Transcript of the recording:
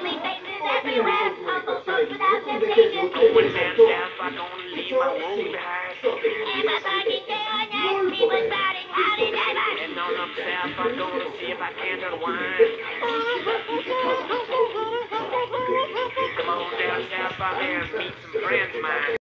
Going down south, I don't leave my wound behind. Heading on up south, I'm gonna see if I can't unwind. Come on down south, I'm here to meet some friends.